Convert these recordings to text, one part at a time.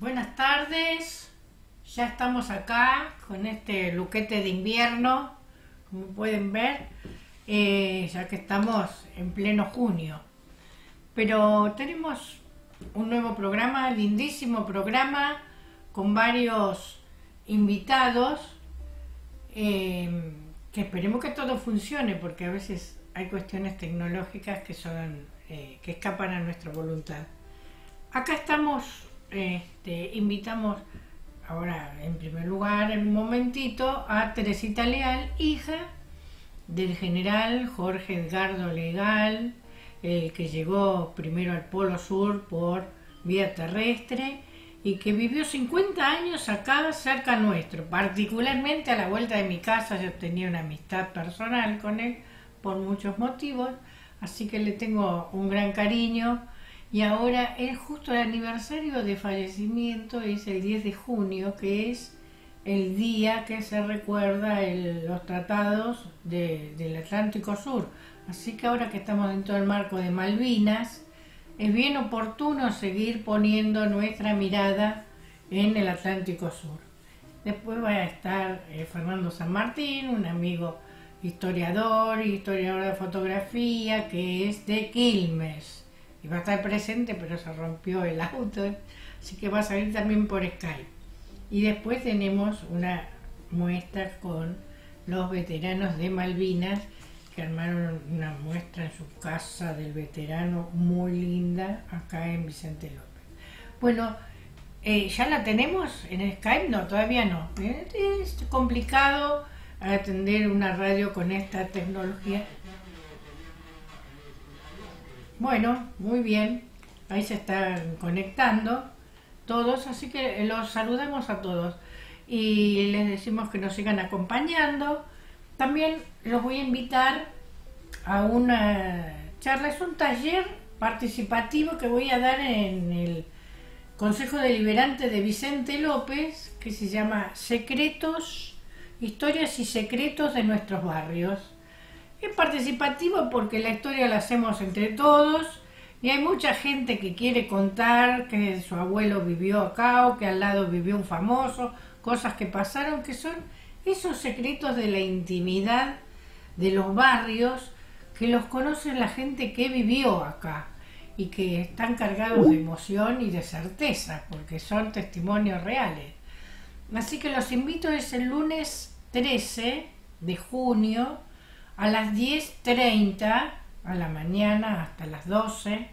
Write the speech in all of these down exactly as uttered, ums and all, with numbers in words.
Buenas tardes, ya estamos acá con este luquete de invierno, como pueden ver, eh, ya que estamos en pleno junio. Pero tenemos un nuevo programa, lindísimo programa, con varios invitados, eh, que esperemos que todo funcione, porque a veces hay cuestiones tecnológicas que son eh, que escapan a nuestra voluntad. Acá estamos. Este, invitamos ahora en primer lugar en un momentito a Teresita Leal, hija del general Jorge Edgardo Leal, el que llegó primero al Polo Sur por vía terrestre y que vivió cincuenta años acá cerca nuestro, particularmente a la vuelta de mi casa. Yo tenía una amistad personal con él por muchos motivos, así que le tengo un gran cariño. Y ahora es justo el aniversario de fallecimiento, es el diez de junio, que es el día que se recuerda el, los tratados de, del Atlántico Sur. Así que ahora que estamos dentro del marco de Malvinas, es bien oportuno seguir poniendo nuestra mirada en el Atlántico Sur. Después va a estar eh, Fernando San Martín, un amigo historiador, historiador de fotografía, que es de Quilmes. Y va a estar presente, pero se rompió el auto, así que va a salir también por Skype. Y después tenemos una muestra con los veteranos de Malvinas, que armaron una muestra en su casa del veterano muy linda, acá en Vicente López. Bueno, eh, ¿ya la tenemos en Skype? No, todavía no. Es complicado atender una radio con esta tecnología. Bueno, muy bien, ahí se están conectando todos, así que los saludamos a todos y les decimos que nos sigan acompañando. También los voy a invitar a una charla, es un taller participativo que voy a dar en el Consejo Deliberante de Vicente López, que se llama Secretos, Historias y Secretos de Nuestros Barrios. Es participativo porque la historia la hacemos entre todos y hay mucha gente que quiere contar que su abuelo vivió acá o que al lado vivió un famoso, cosas que pasaron, que son esos secretos de la intimidad de los barrios que los conoce la gente que vivió acá y que están cargados de emoción y de certeza porque son testimonios reales. Así que los invito, es el lunes trece de junio a las diez treinta a la mañana hasta las doce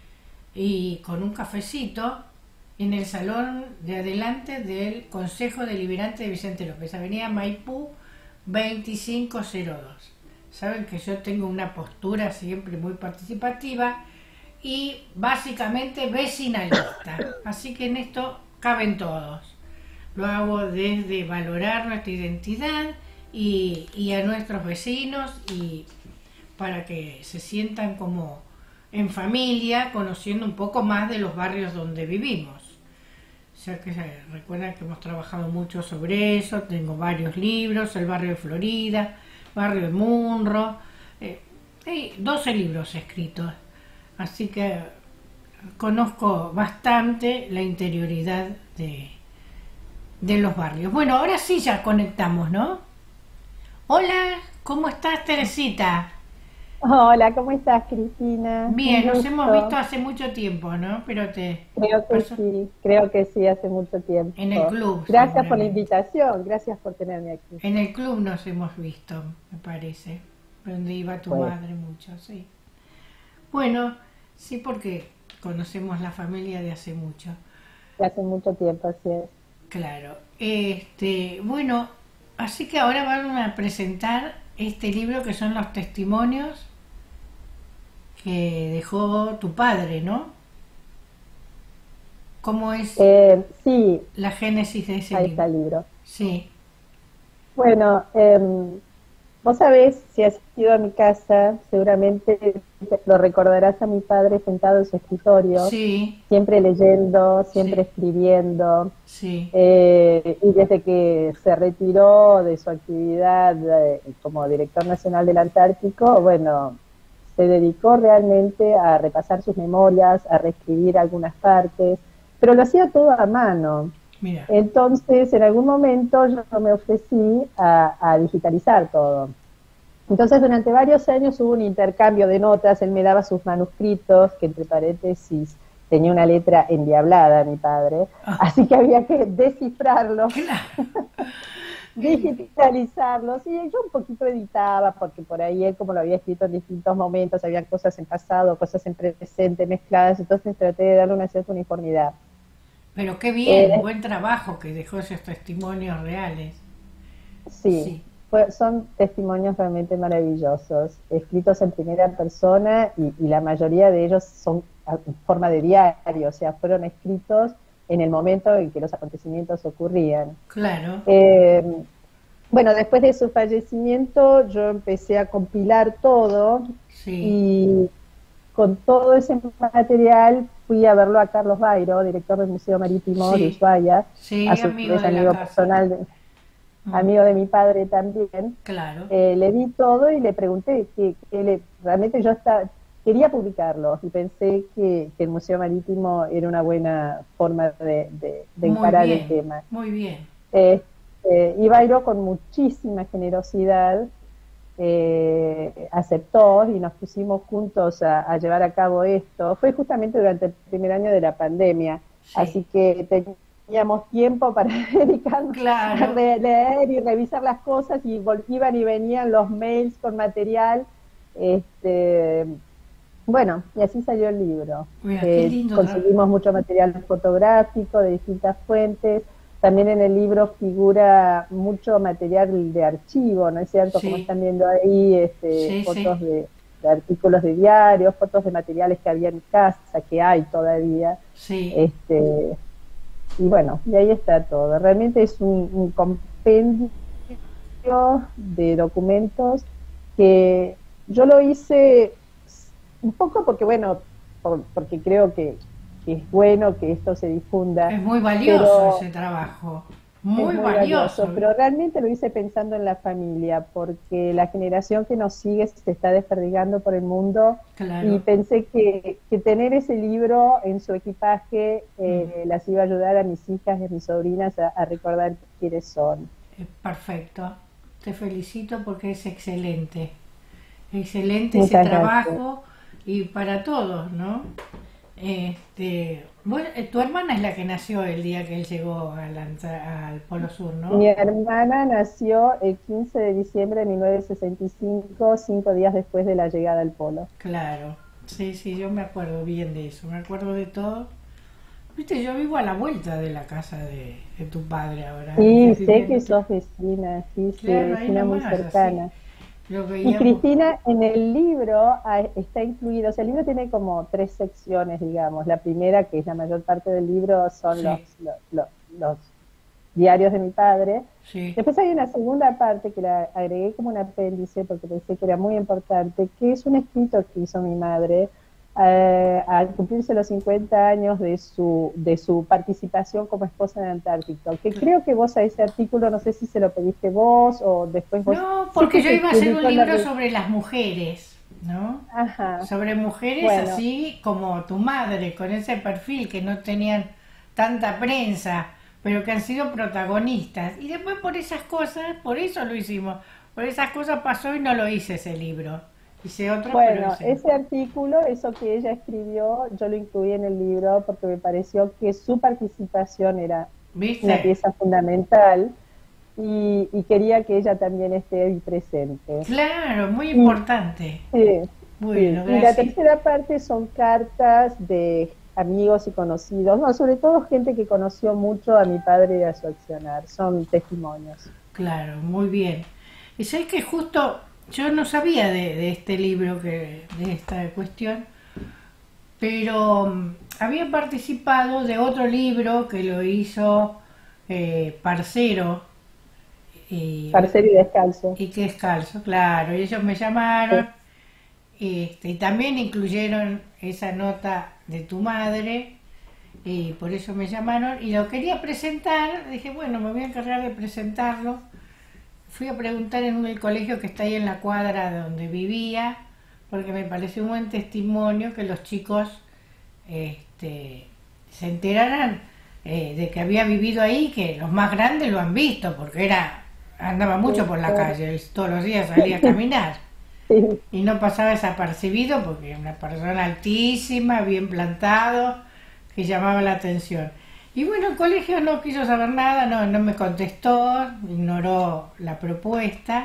y con un cafecito en el salón de adelante del Consejo Deliberante de Vicente López, Avenida Maipú veinticinco cero dos. Saben que yo tengo una postura siempre muy participativa y básicamente vecinalista, así que en esto caben todos. Lo hago desde valorar nuestra identidad Y, y a nuestros vecinos, y para que se sientan como en familia, conociendo un poco más de los barrios donde vivimos. Ya que recuerdan que hemos trabajado mucho sobre eso, tengo varios libros, el barrio de Florida, barrio de Munro, eh, hay doce libros escritos, así que conozco bastante la interioridad de, de los barrios. Bueno, ahora sí ya conectamos, ¿no? Hola, ¿cómo estás, Teresita? Hola, ¿cómo estás, Cristina? Bien, Un nos hemos visto gusto. hace mucho tiempo, ¿no? Pero te Creo que paso sí, creo que sí, hace mucho en el tiempo. club, Gracias por la seguramente. invitación, gracias por tenerme aquí. En el club nos hemos visto, me parece, donde iba tu Pues, madre mucho, sí. Bueno, sí, porque conocemos la familia de hace mucho. hace mucho tiempo, así es. Claro. Este, bueno, así que ahora van a presentar este libro que son los testimonios que dejó tu padre, ¿no? ¿Cómo es Eh, sí, la génesis de ese ahí libro? está el libro. Sí, Bueno, em, vos sabés, si has ido a mi casa, seguramente lo recordarás a mi padre sentado en su escritorio, sí, siempre leyendo, siempre sí, escribiendo. sí, Eh, y desde que se retiró de su actividad eh, como director nacional del Antártico, bueno, se dedicó realmente a repasar sus memorias, a reescribir algunas partes. pero lo hacía todo a mano. Mira, Entonces, en algún momento yo me ofrecí a, a digitalizar todo. Entonces, durante varios años hubo un intercambio de notas, él me daba sus manuscritos, que entre paréntesis tenía una letra endiablada, mi padre, ah, así que había que descifrarlos, claro. digitalizarlos, y yo un poquito editaba, porque por ahí él, como lo había escrito en distintos momentos, había cosas en pasado, cosas en presente mezcladas, entonces traté de darle una cierta uniformidad. Pero qué bien, Eh, buen trabajo que dejó esos testimonios reales. Sí, Sí, fue- son testimonios realmente maravillosos, escritos en primera persona y, y la mayoría de ellos son a- en forma de diario, o sea, fueron escritos en el momento en que los acontecimientos ocurrían. claro, Eh, bueno, después de su fallecimiento yo empecé a compilar todo sí, y con todo ese material fui a verlo a Carlos Bairo, director del Museo Marítimo de sí, Ushuaia, a sí, su amigo vez de la amigo casa. personal de, Mm, amigo de mi padre también. claro, Eh, le di todo y le pregunté que, que le, realmente yo está, quería publicarlo y pensé que, que el Museo Marítimo era una buena forma de, de, de muy encarar el bien, tema. muy bien. Eh, eh, Ibairo con muchísima generosidad eh, aceptó y nos pusimos juntos a, a llevar a cabo esto. Fue justamente durante el primer año de la pandemia, Sí, así que teníamos tiempo para dedicarnos a claro. re- leer y revisar las cosas y vol- iban y venían los mails con material. Este, bueno, y así salió el libro. Mira, qué Eh, lindo trabajo. conseguimos mucho material fotográfico de distintas fuentes. También en el libro figura mucho material de archivo, ¿no es cierto? Como Sí, están viendo ahí, este, sí, fotos sí, de, de artículos de diarios, fotos de materiales que había en casa, que hay todavía. sí. Este, y bueno, y ahí está todo. Realmente es un, un compendio de documentos que yo lo hice un poco porque, bueno, por- porque creo que, que es bueno que esto se difunda, Es muy valioso pero ese trabajo, es muy muy valioso, valioso. pero realmente lo hice pensando en la familia, porque la generación que nos sigue se está desperdigando por el mundo y Claro, pensé que, que tener ese libro en su equipaje mm, eh, las iba a ayudar a mis hijas y a mis sobrinas a, a recordar quiénes son. es perfecto. Te felicito porque es excelente. Excelente ese Muchas gracias. trabajo y para todos, ¿no? Este, vos- eh, tu hermana es la que nació el día que él llegó al, al Polo Sur, Mi ¿no? hermana nació el quince de diciembre de mil novecientos sesenta y cinco, cinco días después de la llegada al polo. Claro, sí, sí, yo me acuerdo bien de eso, me acuerdo de todo. Viste, yo vivo a la vuelta de la casa de, de tu padre ahora, Sí, sé que viviendo. sos vecina, sí, sí, Claro, ahí vecina muy nomás, así. cercana. Lo Y veíamos. Cristina, en el libro ah, está incluido, o sea, el libro tiene como tres secciones, digamos. La primera, que es la mayor parte del libro, son los, Sí, los, los, los diarios de mi padre. sí. Después hay una segunda parte que la agregué como un apéndice porque pensé que era muy importante, que es un escrito que hizo mi madre eh, al cumplirse los cincuenta años de su, de su participación como esposa en Antártico, que creo que vos a ese artículo, no sé si se lo pediste vos o después vos, No, sí porque que yo se iba a hacer un publicó en la libro revista. sobre las mujeres, ¿no? Ajá, Sobre mujeres bueno, así como tu madre, con ese perfil que no tenían tanta prensa, pero que han sido protagonistas. Y después por esas cosas, por eso lo hicimos, por esas cosas pasó y no lo hice ese libro. Hice otro, pero bueno, ese no. ese artículo, eso que ella escribió, yo lo incluí en el libro porque me pareció que su participación era una ¿Viste? pieza fundamental y, y quería que ella también esté ahí presente. Claro, muy Y, importante. sí, sí. Bueno, Y la gracias. tercera parte son cartas de amigos y conocidos, no, sobre todo gente que conoció mucho a mi padre y a su accionar, son testimonios. Claro, muy bien. Y sabes que justo yo no sabía de, de este libro, que, de esta cuestión, pero mm, había participado de otro libro que lo hizo eh, Parcero y, Parcero y descalzo. y que es calzo, claro. Y ellos me Sí. llamaron este, y también incluyeron esa nota de tu madre y por eso me llamaron y lo quería presentar. Dije, bueno, me voy a encargar de presentarlo. Fui a preguntar en el colegio que está ahí en la cuadra donde vivía, porque me pareció un buen testimonio que los chicos este, se enteraran eh, de que había vivido ahí, que los más grandes lo han visto, porque era andaba mucho por la calle, todos los días salía a caminar. Sí. Y no pasaba desapercibido porque era una persona altísima, bien plantado, que llamaba la atención. Y bueno, el colegio no quiso saber nada, no, no me contestó, ignoró la propuesta.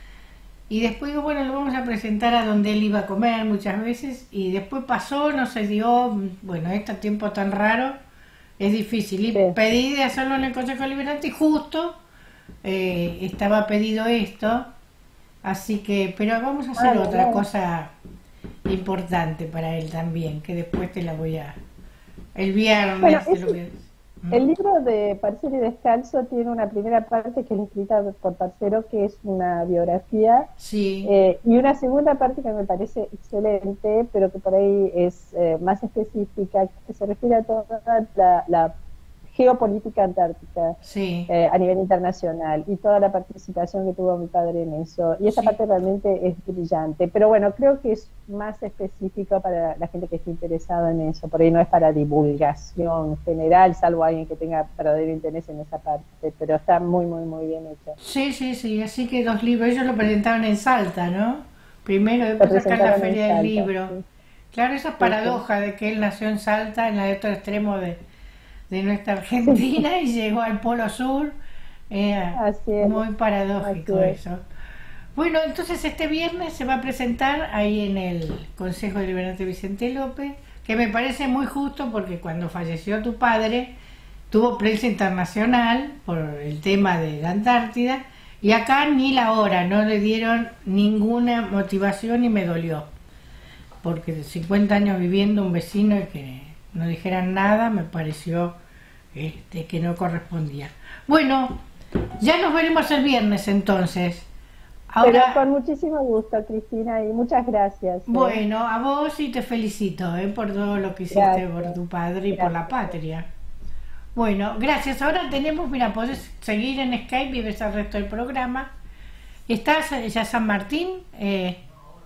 Y después digo, bueno, lo vamos a presentar a donde él iba a comer muchas veces. Y después pasó, no se dio, bueno, este tiempo tan raro, es difícil. Y Sí. pedí de hacerlo en el Consejo Deliberante y justo eh, estaba pedido esto. Así que, pero vamos a hacer Ah, otra bueno. cosa importante para él también, que después te la voy a... El viernes Bueno, te lo ese- voy a... ¿Mm? el libro de Parcero y Descalzo tiene una primera parte que es escrita por Parcero, que es una biografía, Sí, eh, y una segunda parte que me parece excelente, pero que por ahí es eh, más específica, que se refiere a toda la, la geopolítica antártica sí, eh, a nivel internacional y toda la participación que tuvo mi padre en eso. Y esa sí. parte realmente es brillante. Pero bueno, creo que es más específico para la gente que esté interesada en eso. Por ahí no es para divulgación general, salvo alguien que tenga verdadero interés en esa parte. Pero está muy, muy, muy bien hecho. Sí, sí, sí, así que dos libros, ellos lo presentaron en Salta, ¿no? Primero, Lo después acá en la presentaron en Feria del Salta. Libro. Sí, Claro, esa sí, sí. paradoja de que él nació en Salta, en el otro extremo de, de nuestra Argentina, y llegó al Polo Sur. Era Así es. muy paradójico Así es. eso. Bueno, entonces este viernes se va a presentar ahí en el Consejo Deliberante Vicente López, que me parece muy justo porque cuando falleció tu padre tuvo prensa internacional por el tema de la Antártida y acá ni la hora, no le dieron ninguna motivación y me dolió, porque de cincuenta años viviendo un vecino y que no dijeran nada me pareció este, que no correspondía. Bueno, ya nos veremos el viernes entonces. Pero Ahora, con muchísimo gusto, Cristina, y muchas gracias. ¿eh? bueno, a vos y te felicito ¿eh? por todo lo que hiciste Gracias. por tu padre y por la Gracias. patria. Bueno, gracias. Ahora tenemos, mira, podés seguir en Skype y ves el resto del programa. ¿Estás ya San Martín? Eh,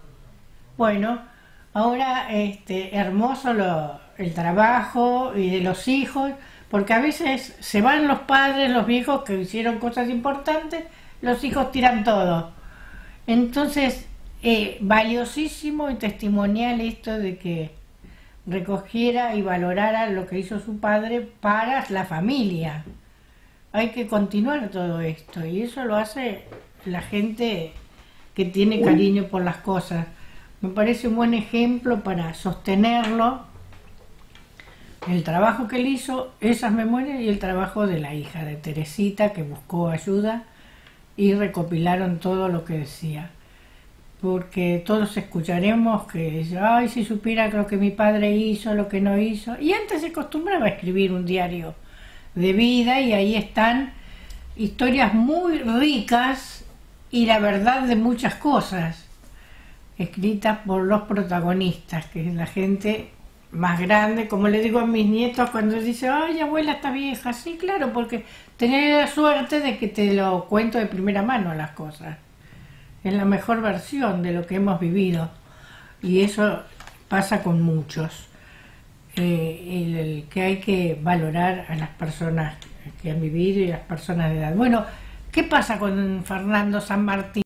bueno, ahora este hermoso lo, el trabajo y de los hijos, porque a veces se van los padres, los viejos que hicieron cosas importantes, los hijos tiran todo. Entonces, eh, valiosísimo y testimonial esto de que recogiera y valorara lo que hizo su padre para la familia. Hay que continuar todo esto y eso lo hace la gente que tiene cariño por las cosas. Me parece un buen ejemplo para sostenerlo, el trabajo que él hizo, esas memorias y el trabajo de la hija de Teresita que buscó ayuda y recopilaron todo lo que decía. Porque todos escucharemos que, ay, si supiera lo que mi padre hizo, lo que no hizo. Y antes se acostumbraba a escribir un diario de vida y ahí están historias muy ricas y la verdad de muchas cosas, escritas por los protagonistas, que es la gente más grande, como le digo a mis nietos cuando dicen, ay, abuela está vieja. Sí, claro, porque tener la suerte de que te lo cuento de primera mano las cosas. Es la mejor versión de lo que hemos vivido y eso pasa con muchos. Eh, el, el que hay que valorar a las personas que han vivido y a las personas de edad. Bueno, ¿qué pasa con Fernando San Martín?